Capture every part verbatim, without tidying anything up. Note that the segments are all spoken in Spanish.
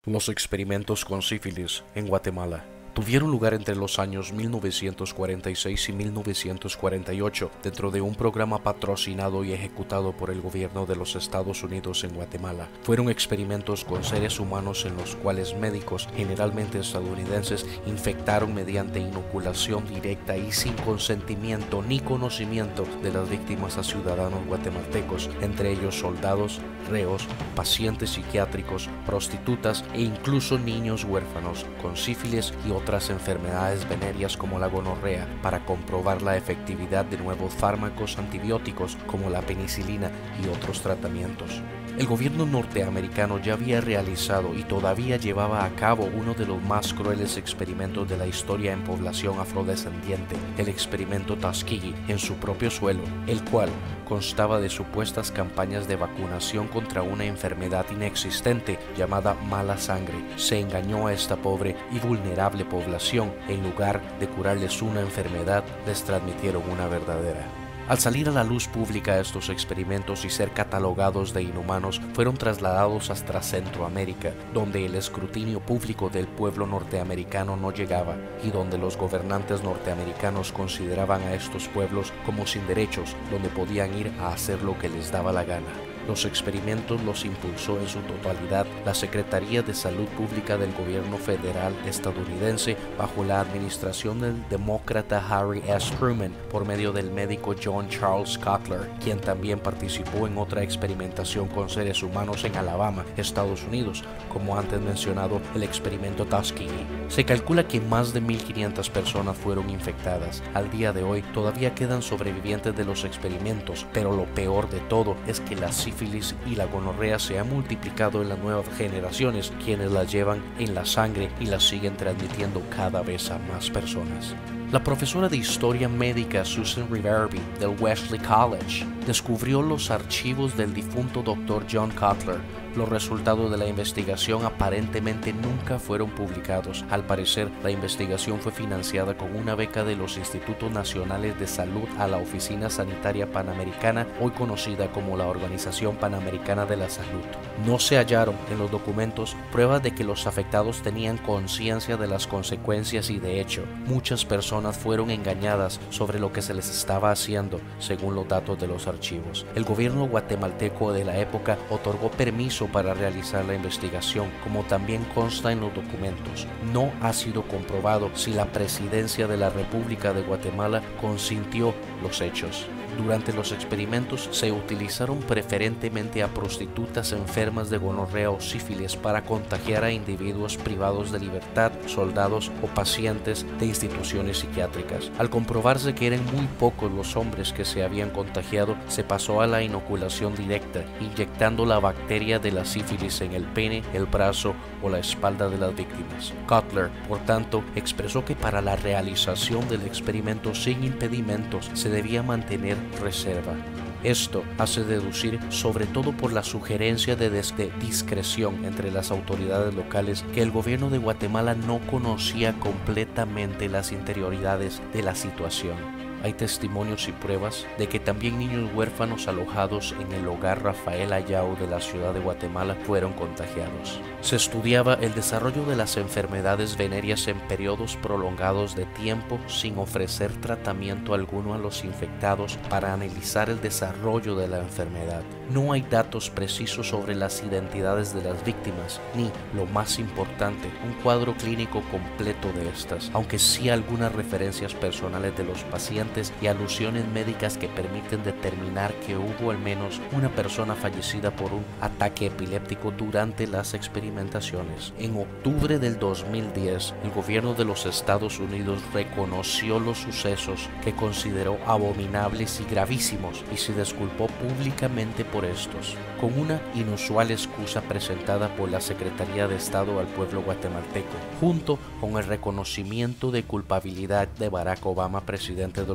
Los experimentos con sífilis en Guatemala tuvieron lugar entre los años mil novecientos cuarenta y seis y mil novecientos cuarenta y ocho dentro de un programa patrocinado y ejecutado por el gobierno de los Estados Unidos en Guatemala. Fueron experimentos con seres humanos en los cuales médicos, generalmente estadounidenses, infectaron mediante inoculación directa y sin consentimiento ni conocimiento de las víctimas a ciudadanos guatemaltecos, entre ellos soldados, reos, pacientes psiquiátricos, prostitutas e incluso niños huérfanos con sífilis y otras otras enfermedades venéreas como la gonorrea, para comprobar la efectividad de nuevos fármacos antibióticos como la penicilina y otros tratamientos. El gobierno norteamericano ya había realizado y todavía llevaba a cabo uno de los más crueles experimentos de la historia en población afrodescendiente, el experimento Tuskegee, en su propio suelo, el cual constaba de supuestas campañas de vacunación contra una enfermedad inexistente llamada mala sangre. Se engañó a esta pobre y vulnerable población. En lugar de curarles una enfermedad, les transmitieron una verdadera. Al salir a la luz pública estos experimentos y ser catalogados de inhumanos, fueron trasladados hasta Centroamérica, donde el escrutinio público del pueblo norteamericano no llegaba y donde los gobernantes norteamericanos consideraban a estos pueblos como sin derechos, donde podían ir a hacer lo que les daba la gana. Los experimentos los impulsó en su totalidad la Secretaría de Salud Pública del Gobierno Federal estadounidense bajo la administración del demócrata Harry S. Truman por medio del médico John Charles Cutler, quien también participó en otra experimentación con seres humanos en Alabama, Estados Unidos, como antes mencionado el experimento Tuskegee. Se calcula que más de mil quinientas personas fueron infectadas. Al día de hoy todavía quedan sobrevivientes de los experimentos, pero lo peor de todo es que la sífilis y la gonorrea se han multiplicado en las nuevas generaciones, quienes las llevan en la sangre y las siguen transmitiendo cada vez a más personas. La profesora de Historia Médica Susan Riverby del Wesley College descubrió los archivos del difunto doctor John Cutler. Los resultados de la investigación aparentemente nunca fueron publicados. Al parecer, la investigación fue financiada con una beca de los Institutos Nacionales de Salud a la Oficina Sanitaria Panamericana, hoy conocida como la Organización Panamericana de la Salud. No se hallaron en los documentos pruebas de que los afectados tenían conciencia de las consecuencias y, de hecho, muchas personas fueron engañadas sobre lo que se les estaba haciendo, según los datos de los archivos. El gobierno guatemalteco de la época otorgó permiso para realizar la investigación, como también consta en los documentos. No ha sido comprobado si la Presidencia de la República de Guatemala consintió los hechos. Durante los experimentos se utilizaron preferentemente a prostitutas enfermas de gonorrea o sífilis para contagiar a individuos privados de libertad, soldados o pacientes de instituciones psiquiátricas. Al comprobarse que eran muy pocos los hombres que se habían contagiado, se pasó a la inoculación directa, inyectando la bacteria de la sífilis en el pene, el brazo o la espalda de las víctimas. Cutler, por tanto, expresó que para la realización del experimento sin impedimentos se debía mantener reserva. Esto hace deducir, sobre todo por la sugerencia de, de discreción entre las autoridades locales, que el gobierno de Guatemala no conocía completamente las interioridades de la situación. Hay testimonios y pruebas de que también niños huérfanos alojados en el hogar Rafael Ayau de la ciudad de Guatemala fueron contagiados. Se estudiaba el desarrollo de las enfermedades venéreas en periodos prolongados de tiempo sin ofrecer tratamiento alguno a los infectados para analizar el desarrollo de la enfermedad. No hay datos precisos sobre las identidades de las víctimas, ni, lo más importante, un cuadro clínico completo de estas, aunque sí algunas referencias personales de los pacientes y alusiones médicas que permiten determinar que hubo al menos una persona fallecida por un ataque epiléptico durante las experimentaciones. En octubre del dos mil diez, el gobierno de los Estados Unidos reconoció los sucesos que consideró abominables y gravísimos y se disculpó públicamente por estos, con una inusual excusa presentada por la Secretaría de Estado al pueblo guatemalteco, junto con el reconocimiento de culpabilidad de Barack Obama, presidente de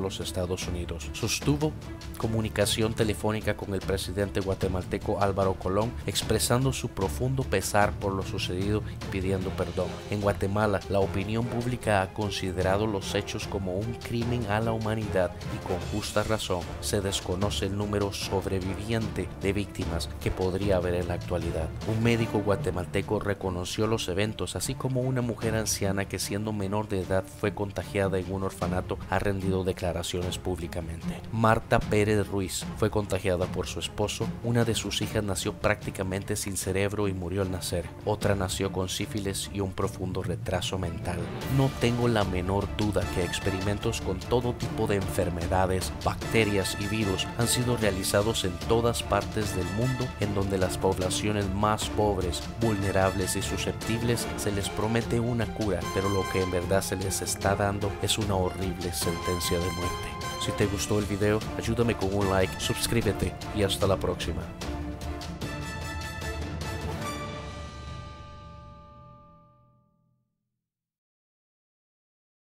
los Estados Unidos. Sostuvo comunicación telefónica con el presidente guatemalteco Álvaro Colón, expresando su profundo pesar por lo sucedido y pidiendo perdón. En Guatemala, la opinión pública ha considerado los hechos como un crimen a la humanidad y con justa razón. Se desconoce el número sobreviviente de víctimas que podría haber en la actualidad. Un médico guatemalteco reconoció los eventos, así como una mujer anciana que, siendo menor de edad, fue contagiada en un orfanato, ha rendido declaraciones públicamente. Marta Pérez Ruiz fue contagiada por su esposo. Una de sus hijas nació prácticamente sin cerebro y murió al nacer. Otra nació con sífilis y un profundo retraso mental. No tengo la menor duda que experimentos con todo tipo de enfermedades, bacterias y virus han sido realizados en todas partes del mundo, en donde las poblaciones más pobres, vulnerables y susceptibles se les promete una cura, pero lo que en verdad se les está dando es una horrible sentencia de muerte. Si te gustó el video, ayúdame con un like, suscríbete y hasta la próxima.